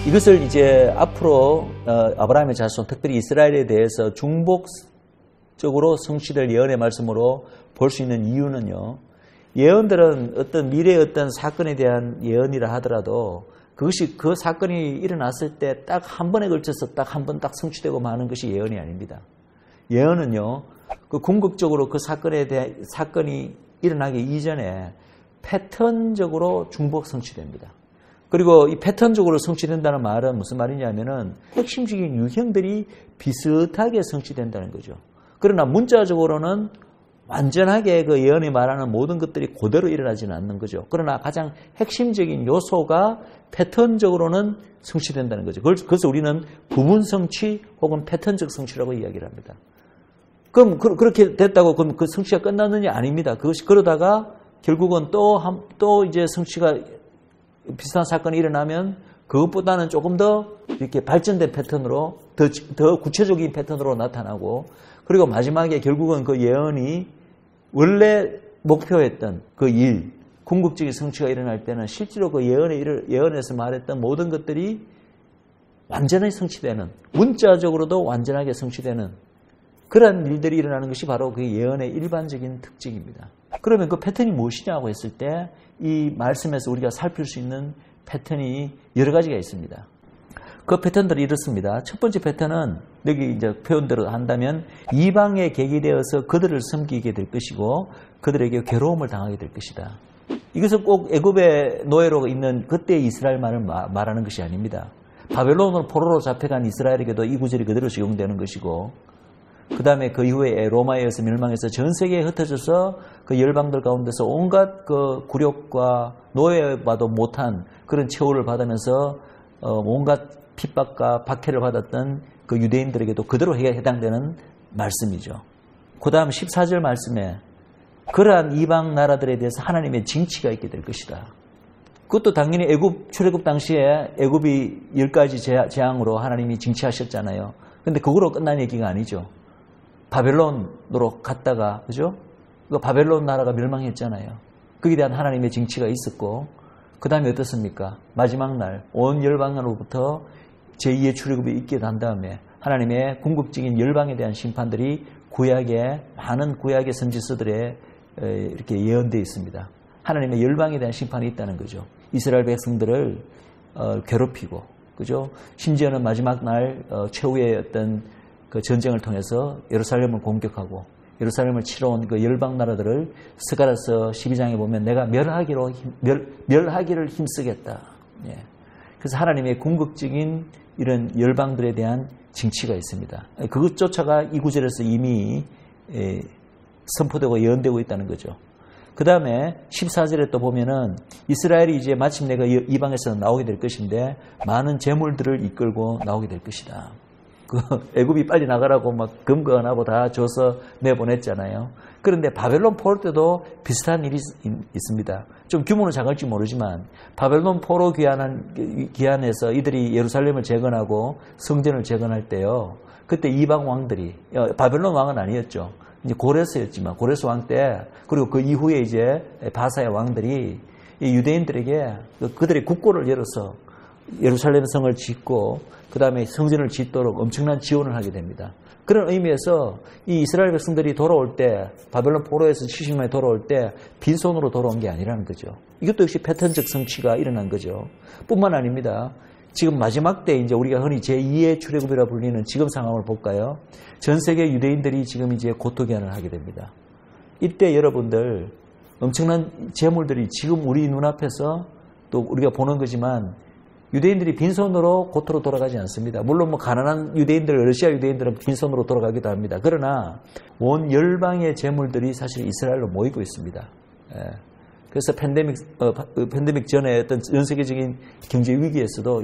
이것을 이제 앞으로 아브라함의 자손, 특별히 이스라엘에 대해서 중복적으로 성취될 예언의 말씀으로 볼 수 있는 이유는요. 예언들은 어떤 미래의 어떤 사건에 대한 예언이라 하더라도 그것이 그 사건이 일어났을 때 딱 한 번에 걸쳐서 딱 한 번 딱 성취되고 마는 것이 예언이 아닙니다. 예언은요, 그 궁극적으로 그 사건에 대한 사건이 일어나기 이전에 패턴적으로 중복 성취됩니다. 그리고 이 패턴적으로 성취된다는 말은 무슨 말이냐면은 핵심적인 유형들이 비슷하게 성취된다는 거죠. 그러나 문자적으로는 완전하게 그 예언이 말하는 모든 것들이 그대로 일어나지는 않는 거죠. 그러나 가장 핵심적인 요소가 패턴적으로는 성취된다는 거죠. 그래서 우리는 부분 성취 혹은 패턴적 성취라고 이야기를 합니다. 그럼 그렇게 됐다고 그럼 그 성취가 끝났느냐? 아닙니다. 그것이 그러다가 결국은 또 이제 성취가 비슷한 사건이 일어나면 그것보다는 조금 더 이렇게 발전된 패턴으로 더 구체적인 패턴으로 나타나고 그리고 마지막에 결국은 그 예언이 원래 목표했던 그 일, 궁극적인 성취가 일어날 때는 실제로 그 예언에서 말했던 모든 것들이 완전히 성취되는, 문자적으로도 완전하게 성취되는 그런 일들이 일어나는 것이 바로 그 예언의 일반적인 특징입니다. 그러면 그 패턴이 무엇이냐고 했을 때 이 말씀에서 우리가 살필 수 있는 패턴이 여러 가지가 있습니다. 그 패턴들이 이렇습니다. 첫 번째 패턴은 여기 이제 표현대로 한다면 이방에 객이 되어서 그들을 섬기게 될 것이고 그들에게 괴로움을 당하게 될 것이다. 이것은 꼭 애굽의 노예로 있는 그때의 이스라엘만을 말하는 것이 아닙니다. 바벨론으로 포로로 잡혀간 이스라엘에게도 이 구절이 그대로 적용되는 것이고 그 다음에 그 이후에 로마에 의해서 멸망해서 전 세계에 흩어져서 그 열방들 가운데서 온갖 그 굴욕과 노예봐도 못한 그런 처우를 받으면서 온갖 핍박과 박해를 받았던 그 유대인들에게도 그대로 해당되는 말씀이죠. 그 다음 14절 말씀에 그러한 이방 나라들에 대해서 하나님의 징치가 있게 될 것이다. 그것도 당연히 출애굽 당시에 애굽이 10가지 재앙으로 하나님이 징치하셨잖아요. 근데 그거로 끝난 얘기가 아니죠. 바벨론으로 갔다가, 그죠? 그 바벨론 나라가 멸망했잖아요. 거기에 대한 하나님의 징치가 있었고, 그 다음에 어떻습니까? 마지막 날, 온 열방으로부터 제2의 출애굽이 있게 된 다음에 하나님의 궁극적인 열방에 대한 심판들이 많은 구약의 선지서들에 이렇게 예언되어 있습니다. 하나님의 열방에 대한 심판이 있다는 거죠. 이스라엘 백성들을 괴롭히고, 그죠? 심지어는 마지막 날 최후의 어떤 그 전쟁을 통해서 예루살렘을 공격하고 예루살렘을 치러 온 그 열방 나라들을 스가랴서 12장에 보면 내가 멸하기를 힘쓰겠다. 예. 그래서 하나님의 궁극적인 이런 열방들에 대한 징치가 있습니다. 그것조차가 이 구절에서 이미 선포되고 예언되고 있다는 거죠. 그 다음에 14절에 또 보면은 이스라엘이 이제 마침내 그 이방에서 나오게 될 것인데 많은 재물들을 이끌고 나오게 될 것이다. 그 애굽이 빨리 나가라고 막 금건하고 다 줘서 내보냈잖아요. 그런데 바벨론 포로 때도 비슷한 일이 있습니다. 좀 규모는 작을지 모르지만 바벨론 포로 귀환해서 이들이 예루살렘을 재건하고 성전을 재건할 때요. 그때 이방 왕들이 바벨론 왕은 아니었죠. 이제 고레스였지만 고레스 왕 때 그리고 그 이후에 이제 바사의 왕들이 이 유대인들에게 그들의 국고를 열어서 예루살렘 성을 짓고 그 다음에 성전을 짓도록 엄청난 지원을 하게 됩니다. 그런 의미에서 이 이스라엘 백성들이 돌아올 때 바벨론 포로에서 70년에 돌아올 때 빈손으로 돌아온 게 아니라는 거죠. 이것도 역시 패턴적 성취가 일어난 거죠. 뿐만 아닙니다. 지금 마지막 때 이제 우리가 흔히 제2의 출애굽이라 불리는 지금 상황을 볼까요? 전 세계 유대인들이 지금 이제 고토기한을 하게 됩니다. 이때 여러분들 엄청난 재물들이 지금 우리 눈앞에서 또 우리가 보는 거지만 유대인들이 빈손으로 고토로 돌아가지 않습니다. 물론 가난한 유대인들, 러시아 유대인들은 빈손으로 돌아가기도 합니다. 그러나 온 열방의 재물들이 사실 이스라엘로 모이고 있습니다. 그래서 팬데믹 전에 어떤 전 세계적인 경제 위기에서도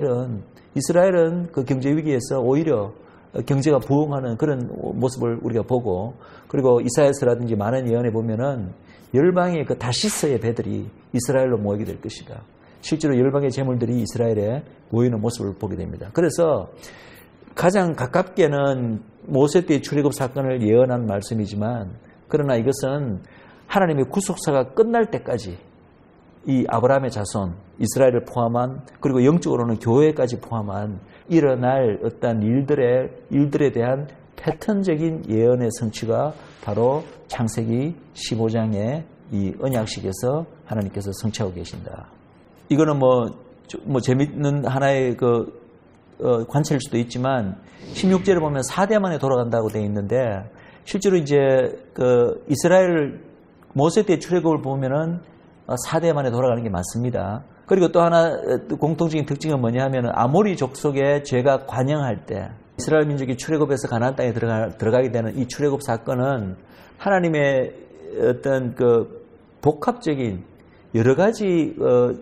이스라엘은 그 경제 위기에서 오히려 경제가 부흥하는 그런 모습을 우리가 보고 그리고 이사야서라든지 많은 예언에 보면은 열방의 그 다시스의 배들이 이스라엘로 모이게 될 것이다. 실제로 열방의 재물들이 이스라엘에 모이는 모습을 보게 됩니다. 그래서 가장 가깝게는 모세 때의 출애굽 사건을 예언한 말씀이지만 그러나 이것은 하나님의 구속사가 끝날 때까지 이 아브라함의 자손, 이스라엘을 포함한 그리고 영적으로는 교회까지 포함한 일어날 어떤 일들에 대한 패턴적인 예언의 성취가 바로 창세기 15장의 이 언약식에서 하나님께서 성취하고 계신다. 이거는 뭐 재밌는 하나의 관찰일 수도 있지만 16절을 보면 4대 만에 돌아간다고 되어 있는데 실제로 이제 이스라엘 모세 때 출애굽을 보면은 4대 만에 돌아가는 게 맞습니다. 그리고 또 하나 공통적인 특징은 뭐냐 하면 아모리 족속의 죄가 관영할 때 이스라엘 민족이 출애굽해서 가나안 땅에 들어가게 되는 이 출애굽 사건은 하나님의 어떤 복합적인 여러 가지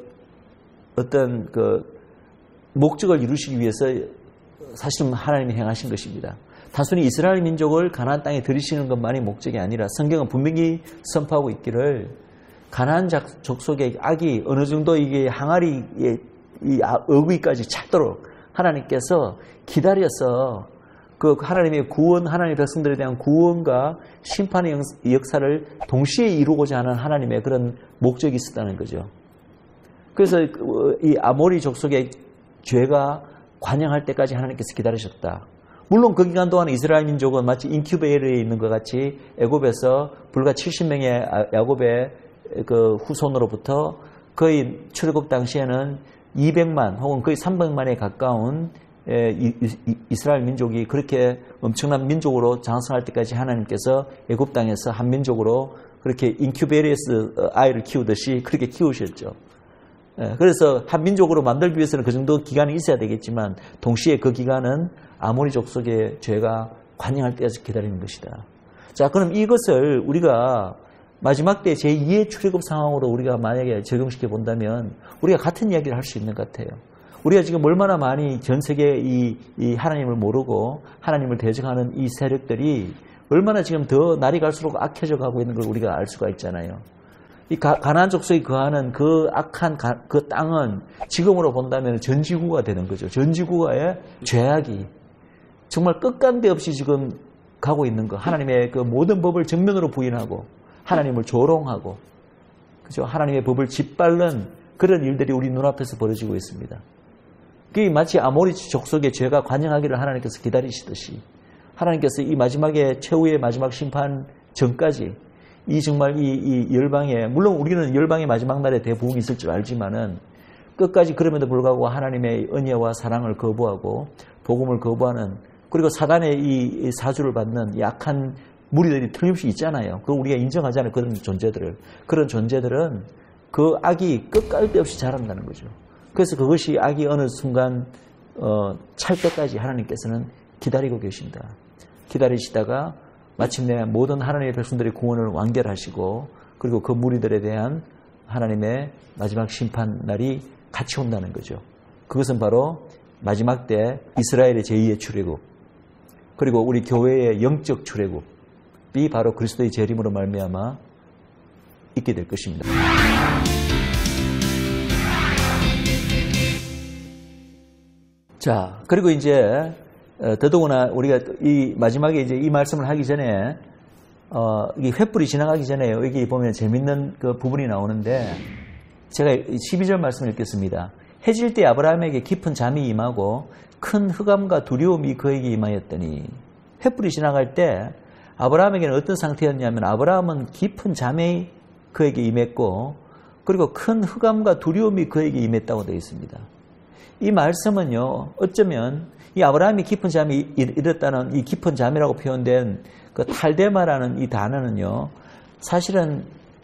어떤 목적을 이루시기 위해서 사실은 하나님이 행하신 것입니다. 단순히 이스라엘 민족을 가나안 땅에 들이시는 것만이 목적이 아니라 성경은 분명히 선포하고 있기를 가나안 족속의 악이 어느 정도 이게 항아리의 이 어귀까지 찼도록 하나님께서 기다려서 하나님의 구원, 하나님의 백성들에 대한 구원과 심판의 역사를 동시에 이루고자 하는 하나님의 그런 목적이 있었다는 거죠. 그래서 이 아모리 족속의 죄가 관영할 때까지 하나님께서 기다리셨다. 물론 그 기간 동안 이스라엘 민족은 마치 인큐베이터에 있는 것 같이 애굽에서 불과 70명의 야곱의 후손으로부터 거의 출애굽 당시에는 200만 혹은 거의 300만에 가까운 이스라엘 민족이 그렇게 엄청난 민족으로 장성할 때까지 하나님께서 애굽 땅에서 한 민족으로 그렇게 인큐베이터에서 아이를 키우듯이 그렇게 키우셨죠. 그래서 한 민족으로 만들기 위해서는 그 정도 기간이 있어야 되겠지만 동시에 그 기간은 아모리 족속의 죄가 관영할 때까지 기다리는 것이다. 자, 그럼 이것을 우리가 마지막 때 제2의 출애굽 상황으로 우리가 만약에 적용시켜 본다면 우리가 같은 이야기를 할 수 있는 것 같아요. 우리가 지금 얼마나 많이 전 세계에 이 하나님을 모르고 하나님을 대적하는 이 세력들이 얼마나 지금 더 날이 갈수록 악해져 가고 있는 걸 우리가 알 수가 있잖아요. 이 가나안 족속이 거하는 그 악한 그 땅은 지금으로 본다면 전지구가 되는 거죠. 전지구가의 죄악이 정말 끝간데 없이 지금 가고 있는 거. 하나님의 그 모든 법을 정면으로 부인하고 하나님을 조롱하고 그죠? 하나님의 법을 짓밟는 그런 일들이 우리 눈앞에서 벌어지고 있습니다. 그게 마치 아모리 족속의 죄가 관영하기를 하나님께서 기다리시듯이 하나님께서 이 마지막에 최후의 마지막 심판 전까지 이 정말 이 열방에 물론 우리는 열방의 마지막 날에 대부흥이 있을 줄 알지만은 끝까지 그럼에도 불구하고 하나님의 은혜와 사랑을 거부하고 복음을 거부하는 그리고 사단의 이 사주를 받는 이 악한 무리들이 틀림없이 있잖아요. 그거 우리가 인정하잖아요. 그런 존재들을. 그런 존재들은 그 악이 끝갈 없이 자란다는 거죠. 그래서 그것이 악이 어느 순간 찰 때까지 하나님께서는 기다리고 계신다. 기다리시다가 마침내 모든 하나님의 백성들의 구원을 완결하시고 그리고 그 무리들에 대한 하나님의 마지막 심판 날이 같이 온다는 거죠. 그것은 바로 마지막 때 이스라엘의 제2의 출애굽 그리고 우리 교회의 영적 출애굽이 바로 그리스도의 재림으로 말미암아 있게 될 것입니다. 자, 그리고 이제 더더구나 우리가 이 마지막에 이제 이 말씀을 하기 전에 이 횃불이 지나가기 전에 여기 보면 재밌는 그 부분이 나오는데 제가 12절 말씀을 읽겠습니다. 해질 때 아브라함에게 깊은 잠이 임하고 큰 흑암과 두려움이 그에게 임하였더니 횃불이 지나갈 때 아브라함에게는 어떤 상태였냐면 아브라함은 깊은 잠이 그에게 임했고 그리고 큰 흑암과 두려움이 그에게 임했다고 되어 있습니다. 이 말씀은요 어쩌면 이 아브라함이 깊은 잠이 이랬다는 이 깊은 잠이라고 표현된 그 탈데마라는 이 단어는요 사실은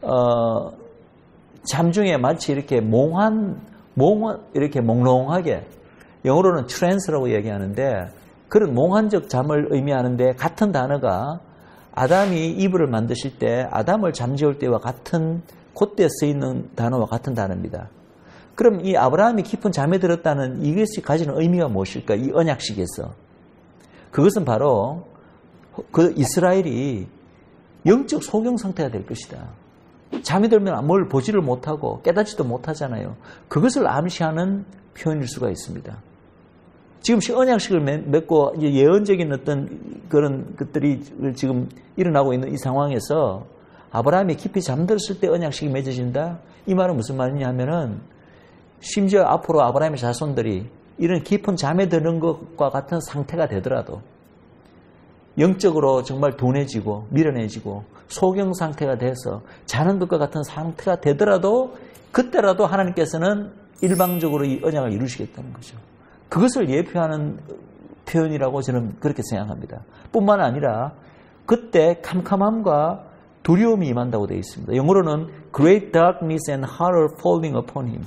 잠 중에 마치 이렇게 이렇게 몽롱하게 영어로는 트랜스라고 얘기하는데 그런 몽환적 잠을 의미하는데 같은 단어가 아담이 이브를 만드실 때 아담을 잠재울 때와 같은 그때 쓰이는 단어와 같은 단어입니다. 그럼 이 아브라함이 깊은 잠에 들었다는 이것이 가지는 의미가 무엇일까? 이 언약식에서. 그것은 바로 그 이스라엘이 영적 소경 상태가 될 것이다. 잠이 들면 뭘 보지를 못하고 깨닫지도 못하잖아요. 그것을 암시하는 표현일 수가 있습니다. 지금 언약식을 맺고 예언적인 어떤 그런 것들이 지금 일어나고 있는 이 상황에서 아브라함이 깊이 잠들었을 때 언약식이 맺어진다? 이 말은 무슨 말이냐 하면은 심지어 앞으로 아브라함의 자손들이 이런 깊은 잠에 드는 것과 같은 상태가 되더라도 영적으로 정말 둔해지고 밀어내지고 소경 상태가 돼서 자는 것과 같은 상태가 되더라도 그때라도 하나님께서는 일방적으로 이 언약을 이루시겠다는 거죠. 그것을 예표하는 표현이라고 저는 그렇게 생각합니다. 뿐만 아니라 그때 캄캄함과 두려움이 임한다고 되어 있습니다. 영어로는 Great darkness and horror falling upon him.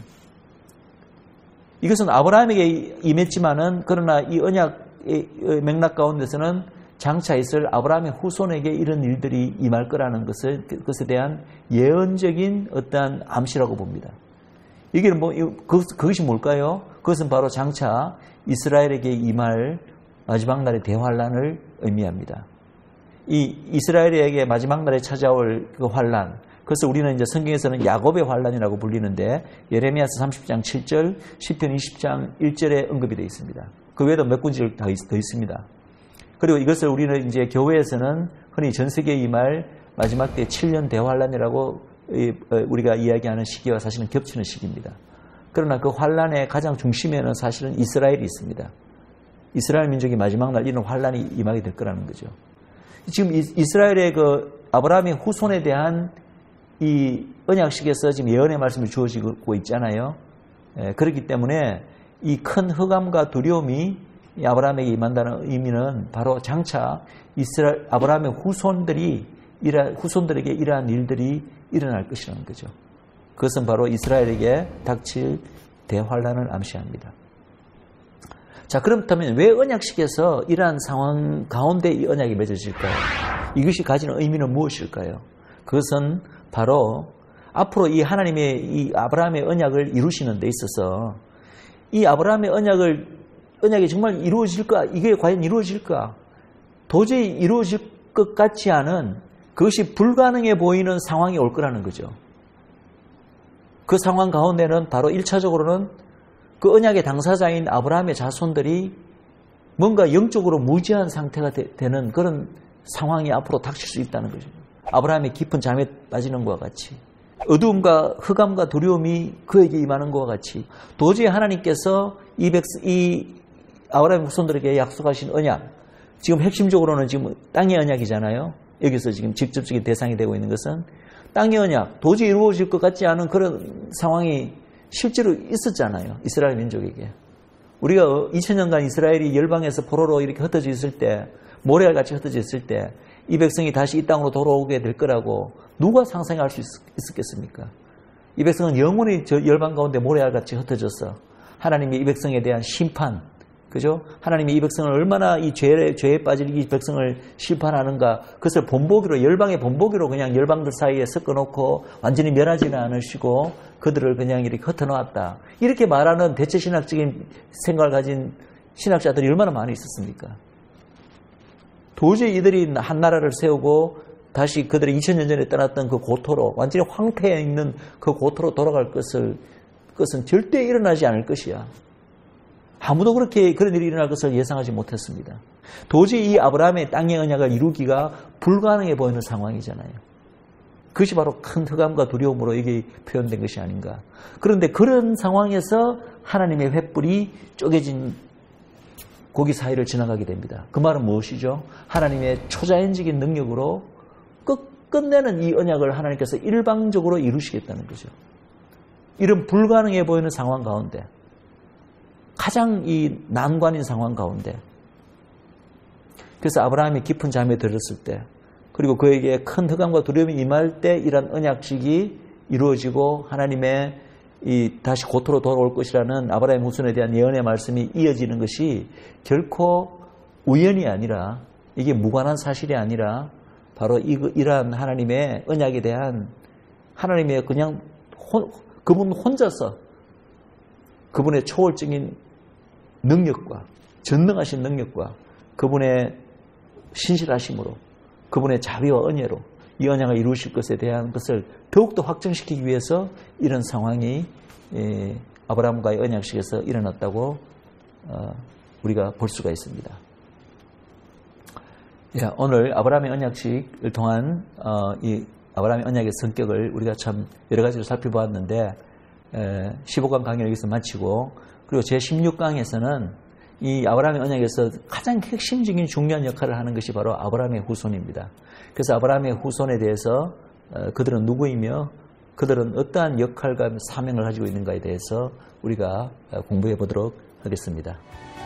이것은 아브라함에게 임했지만은 그러나 이 언약의 맥락 가운데서는 장차 있을 아브라함의 후손에게 이런 일들이 임할 거라는 그것에 대한 예언적인 어떠한 암시라고 봅니다. 이게 그것이 뭘까요? 그것은 바로 장차 이스라엘에게 임할 마지막 날의 대환란을 의미합니다. 이 이스라엘에게 마지막 날에 찾아올 그 환란, 그것을 우리는 이제 성경에서는 야곱의 환란이라고 불리는데 예레미야서 30장 7절, 시편 20장 1절에 언급이 되어 있습니다. 그 외에도 몇 군지 더 있습니다. 그리고 이것을 우리는 이제 교회에서는 흔히 전 세계에 임할 마지막 때 7년 대환란이라고 우리가 이야기하는 시기와 사실은 겹치는 시기입니다. 그러나 그 환란의 가장 중심에는 사실은 이스라엘이 있습니다. 이스라엘 민족이 마지막 날 이런 환란이 임하게 될 거라는 거죠. 지금 이스라엘의 그 아브라함의 후손에 대한 이 언약식에서 지금 예언의 말씀이 주어지고 있잖아요. 그렇기 때문에 이 큰 흑암과 두려움이 아브라함에게 임한다는 의미는 바로 장차 아브라함의 후손들에게 이러한 일들이 일어날 것이라는 거죠. 그것은 바로 이스라엘에게 닥칠 대환란을 암시합니다. 자, 그렇다면 왜 언약식에서 이러한 상황 가운데 이 언약이 맺어질까요? 이것이 가지는 의미는 무엇일까요? 그것은 바로 앞으로 이 하나님의 이 아브라함의 언약을 이루시는 데 있어서 이 아브라함의 언약이 정말 이루어질까? 이게 과연 이루어질까? 도저히 이루어질 것 같지 않은 그것이 불가능해 보이는 상황이 올 거라는 거죠. 그 상황 가운데는 바로 1차적으로는 그 언약의 당사자인 아브라함의 자손들이 뭔가 영적으로 무지한 상태가 되는 그런 상황이 앞으로 닥칠 수 있다는 거죠. 아브라함의 깊은 잠에 빠지는 것과 같이 어두움과 흑암과 두려움이 그에게 임하는 것과 같이 도저히 하나님께서 이 아브라함의 후손들에게 약속하신 언약, 지금 핵심적으로는 지금 땅의 언약이잖아요. 여기서 지금 직접적인 대상이 되고 있는 것은 땅의 언약, 도저히 이루어질 것 같지 않은 그런 상황이 실제로 있었잖아요. 이스라엘 민족에게. 우리가 2000년간 이스라엘이 열방에서 포로로 이렇게 흩어져 있을 때, 모래알같이 흩어져 있을 때 이 백성이 다시 이 땅으로 돌아오게 될 거라고 누가 상상할 수 있었겠습니까? 이 백성은 영원히 저 열방 가운데 모래알같이 흩어져서 하나님이 이 백성에 대한 심판, 그죠? 하나님이 이 백성을 얼마나 이 죄에 빠질 이 백성을 심판하는가, 그것을 본보기로, 열방의 본보기로 그냥 열방들 사이에 섞어놓고 완전히 멸하지는 않으시고 그들을 그냥 이렇게 흩어놓았다. 이렇게 말하는 대체신학적인 생각을 가진 신학자들이 얼마나 많이 있었습니까? 도저히 이들이 한 나라를 세우고 다시 그들이 2000년 전에 떠났던 그 고토로, 완전히 황폐해 있는 그 고토로 돌아갈 그것은 절대 일어나지 않을 것이야. 아무도 그런 일이 일어날 것을 예상하지 못했습니다. 도저히 이 아브라함의 땅의 언약을 이루기가 불가능해 보이는 상황이잖아요. 그것이 바로 큰 흑암과 두려움으로 이게 표현된 것이 아닌가. 그런데 그런 상황에서 하나님의 횃불이 쪼개진 고기 사이를 지나가게 됩니다. 그 말은 무엇이죠? 하나님의 초자연적인 능력으로 끝내는 이 언약을 하나님께서 일방적으로 이루시겠다는 거죠. 이런 불가능해 보이는 상황 가운데, 가장 이 난관인 상황 가운데, 그래서 아브라함이 깊은 잠에 들었을 때, 그리고 그에게 큰 흑암과 두려움이 임할 때 이런 언약식이 이루어지고 하나님의 다시 고토로 돌아올 것이라는 아브라함 후손에 대한 예언의 말씀이 이어지는 것이 결코 우연이 아니라, 이게 무관한 사실이 아니라 바로 이러한 하나님의 언약에 대한 하나님의 그냥 그분 혼자서 그분의 초월적인 능력과 전능하신 능력과 그분의 신실하심으로 그분의 자비와 은혜로 이 언약을 이루실 것에 대한 것을 더욱더 확정시키기 위해서 이런 상황이 아브라함과의 언약식에서 일어났다고 우리가 볼 수가 있습니다. 오늘 아브라함의 언약식을 통한 이 아브라함의 언약의 성격을 우리가 참 여러 가지로 살펴보았는데 15강 강의를 여기서 마치고 그리고 제16강에서는 이 아브라함의 언약에서 가장 핵심적인 중요한 역할을 하는 것이 바로 아브라함의 후손입니다. 그래서 아브라함의 후손에 대해서 그들은 누구이며 그들은 어떠한 역할과 사명을 가지고 있는가에 대해서 우리가 공부해 보도록 하겠습니다.